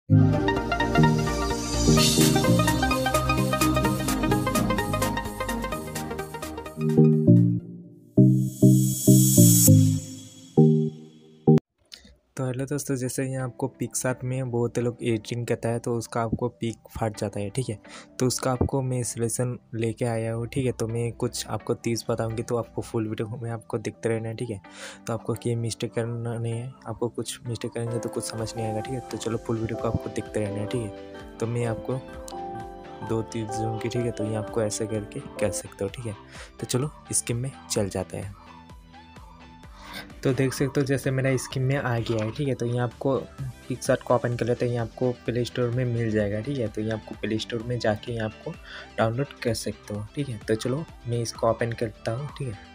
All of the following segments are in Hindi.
तो हेलो दोस्तों, जैसे यहाँ आपको पिक्सआर्ट में बहुत लोग एडिटिंग करता है तो उसका आपको पिक फट जाता है, ठीक है। तो उसका आपको मैं सॉल्यूशन लेके आया हूँ, ठीक है। तो मैं कुछ आपको 30 बताऊँगी, तो आपको फुल वीडियो में आपको देखते रहना है, ठीक है। तो आपको क्या मिस्टेक करना नहीं है, आपको कुछ मिस्टेक करेंगे तो कुछ समझ नहीं आएगा, ठीक है। तो चलो फुल वीडियो को आपको देखते रहना है, ठीक है। तो मैं आपको 2-3 दूँगी, ठीक है। तो ये आपको ऐसे करके कर सकते हो, ठीक है। तो चलो स्कीम में चल जाते हैं। तो देख सकते हो जैसे मेरा स्कीम में आ गया है, ठीक है। तो ये आपको पिक्सआर्ट को ओपन कर लेते हैं, ये आपको प्ले स्टोर में मिल जाएगा, ठीक है। तो ये आपको प्ले स्टोर में जाके ये आपको डाउनलोड कर सकते हो, ठीक है। तो चलो मैं इसको ओपन करता हूँ, ठीक है।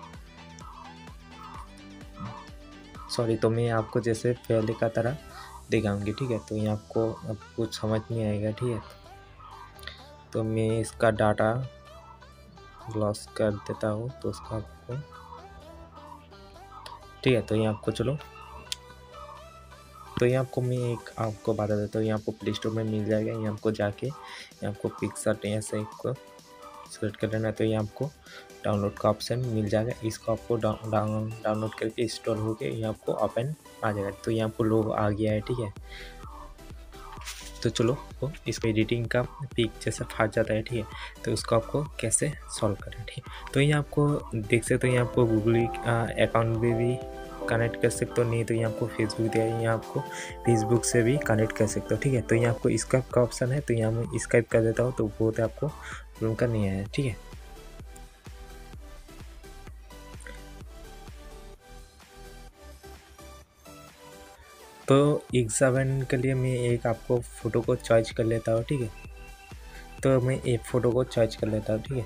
सॉरी, तो मैं आपको जैसे पहले का तरह दिखाऊंगी, ठीक है। तो ये आपको अब कुछ समझ नहीं आएगा, ठीक है। तो मैं इसका डाटा लॉस कर देता हूँ, तो उसका आपको, ठीक है। तो ये आपको चलो, तो ये आपको मैं एक आपको बता देता हूँ, ये आपको प्ले स्टोर में मिल जाएगा। ये आपको जाके ये आपको पिक्सआर्ट ऐसे को सेलेक्ट कर लेना है। तो ये आपको डाउनलोड का ऑप्शन मिल जाएगा, इसको आपको डाउनलोड करके इंस्टॉल होके ये आपको ओपन आ जाएगा। तो ये आपको लोग आ गया है, ठीक है। तो चलो वो इसको एडिटिंग का पिक जैसे फट जाता है, ठीक है। तो उसको आपको कैसे सॉल्व करें, ठीक है। तो ये आपको देख सकते हो, ये आपको गूगल अकाउंट में भी कनेक्ट कर सकते हो, नहीं तो ये आपको फेसबुक दिया है, ये आपको फेसबुक से भी कनेक्ट कर सकते हो, ठीक है। तो ये आपको स्काइप का ऑप्शन है, तो यहाँ मैं स्काइप कर देता हूँ, तो बहुत आपको प्रॉब्लम का नहीं है, ठीक है। तो एग्जाम के लिए मैं एक आपको फ़ोटो को चॉइस कर लेता हूँ, ठीक है। तो मैं एक फ़ोटो को चॉइस कर लेता हूँ, ठीक है।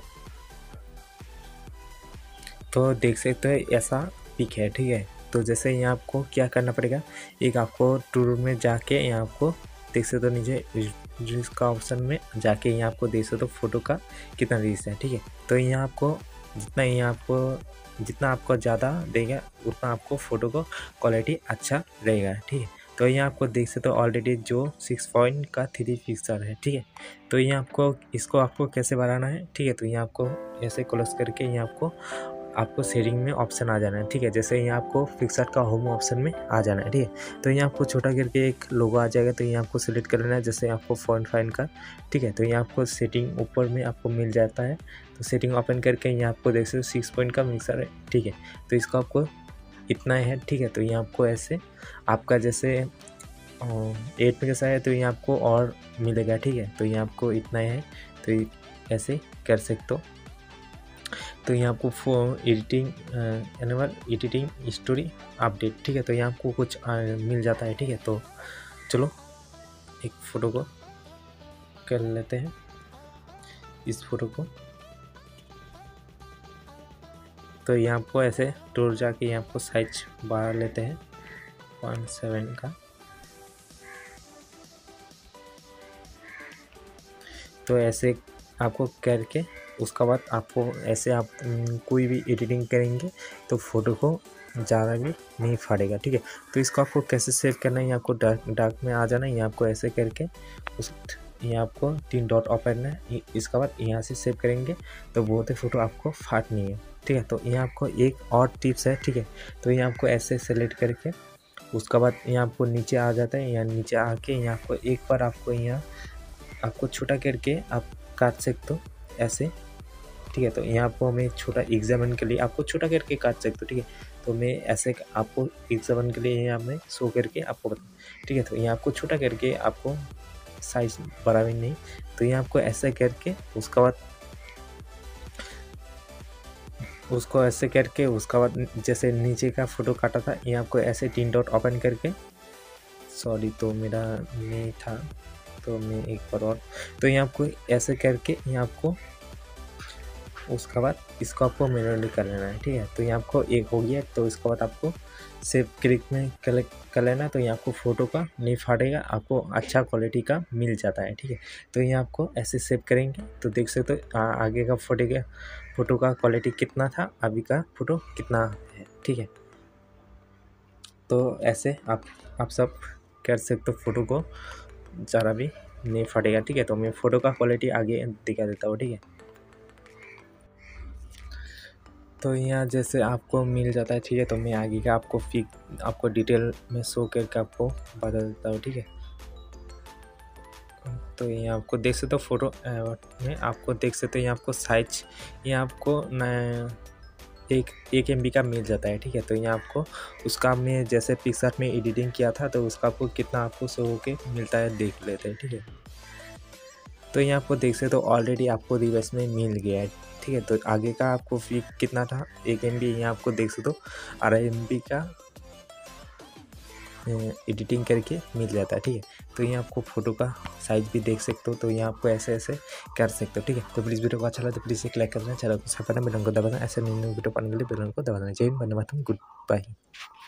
तो देख सकते हो ऐसा पिक है, ठीक है। तो जैसे यहाँ आपको क्या करना पड़ेगा, एक आपको टूर में जाके यहाँ आपको देख सकते हो नीचे रील्स का ऑप्शन में जाके यहाँ आपको देख सकते हो फोटो का कितना रील्स है, ठीक है। तो यहाँ आपको जितना आपको ज़्यादा देगा उतना आपको फ़ोटो को क्वालिटी अच्छा रहेगा, ठीक है। तो यहाँ आपको देख सकते हो ऑलरेडी जो 6.3 पिक्सल है, ठीक है। तो यहाँ आपको इसको आपको कैसे बढ़ाना है, ठीक है। तो यहाँ आपको ऐसे क्लोज करके यहाँ आपको सेटिंग में ऑप्शन आ जाना है, ठीक है। जैसे यहाँ आपको पिक्सआर्ट का होम ऑप्शन में आ जाना है, ठीक है। तो यहाँ आपको छोटा करके एक लोगो आ जाएगा, तो यहाँ आपको सिलेक्ट कर लेना है, जैसे आपको फॉन्ट फाइन का, ठीक है। तो यहाँ आपको सेटिंग ऊपर में आपको मिल जाता है, तो सेटिंग ओपन करके यहाँ आपको देख सकते हो 6 पॉइंट का मिक्सर है, ठीक है। तो इसको आपको इतना है, ठीक है। तो यहाँ आपको ऐसे आपका जैसे 8 में जैसा है, तो यहाँ आपको और मिलेगा, ठीक है। तो यहाँ आपको इतना है, तो ऐसे कर सकते हो। तो यहाँ आपको editing Animal editing story update, ठीक है। तो यहाँ आपको कुछ मिल जाता है, ठीक है। तो चलो एक फ़ोटो को कर लेते हैं, इस फोटो को। तो यहाँ आपको ऐसे टूर जाके यहाँ आपको साइज बढ़ा लेते हैं 1.7 का। तो ऐसे आपको करके उसका बाद आपको ऐसे आप कोई भी एडिटिंग करेंगे तो फ़ोटो को ज़्यादा भी नहीं फाड़ेगा, ठीक है। तो इसको आपको कैसे सेव करना है, ये आपको डार्क में आ जाना है, ये आपको ऐसे करके उस ये आपको 3 डॉट ओपन है, इसका बाद यहाँ से सेव करेंगे तो बहुत ही फ़ोटो आपको फाटनी है, ठीक है। तो यहाँ आपको एक और टिप्स है, ठीक है। तो यहाँ आपको ऐसे सेलेक्ट करके उसका बाद यहाँ आपको नीचे आ जाता है, यहाँ नीचे आके यहाँ आपको एक बार आपको यहाँ आपको छोटा करके आप काट सकते हो ऐसे, ठीक है। तो यहाँ आपको मैं छोटा एग्जामिन के लिए आपको छोटा करके काट सकते हो, ठीक है। तो मैं ऐसे आपको एग्जामिन के लिए यहाँ मैं शो करके आपको बता, ठीक है। तो यहाँ आपको छोटा करके आपको साइज बड़ा भी नहीं, तो यहाँ आपको ऐसे करके उसका बाद उसको ऐसे करके उसका बाद जैसे नीचे का फ़ोटो काटा था, यहाँ आपको ऐसे 3 डॉट ओपन करके, सॉरी तो मेरा नहीं था, तो मैं एक बार और, तो यहाँ आपको ऐसे करके यहाँ आपको उसका बाद इसको आपको मैनुअली कर लेना है, ठीक है। तो यहाँ आपको एक हो गया, तो इसके बाद आपको सेव क्लिक में कलेक्ट कर लेना, तो यहाँ आपको फ़ोटो का नहीं फाटेगा, आपको अच्छा क्वालिटी का मिल जाता है, ठीक है। तो यहाँ आपको ऐसे सेव करेंगे तो देख सकते हो आगे का फ़ोटो का क्वालिटी कितना था, अभी का फ़ोटो कितना है, ठीक है। तो ऐसे आप सब कर सकते हो फ़ोटो को ज़रा भी नहीं फटेगा, ठीक है। तो मैं फ़ोटो का क्वालिटी आगे दिखा देता हूँ, ठीक है। तो यहाँ जैसे आपको मिल जाता है, ठीक है। तो मैं आगे का आपको डिटेल में शो करके आपको बता देता हूँ, ठीक है। तो ये आपको देख सकते हो फ़ोटो में आपको देख सकते हो, यहाँ आपको साइज ये आपको एक MB का मिल जाता है, ठीक है। तो यहाँ आपको उसका मैं जैसे पिक्सआर्ट में एडिटिंग किया था तो उसका आपको कितना आपको शो होके मिलता है देख लेते हैं, ठीक है। तो यहाँ आपको देख सकते हो ऑलरेडी आपको रिवर्स में मिल गया है, ठीक है। तो आगे का आपको फी कितना था 1 MB, यहाँ आपको देख सकते हो 2.5 MB का एडिटिंग करके मिल जाता है, ठीक है। तो यहाँ आपको फ़ोटो का साइज़ भी देख सकते हो। तो यहाँ आपको ऐसे ऐसे कर सकते हो, ठीक है। तो प्लीज़ वीडियो को अच्छा लगा तो प्लीज़ एक लाइक करना, चैनल को सब्सक्राइब करना, बेल आइकन को दबाना। ऐसे न्यू वीडियो पाने के लिए बेल आइकन को दबा देना। जय हिंद, वंदे मातरम, गुड बाय।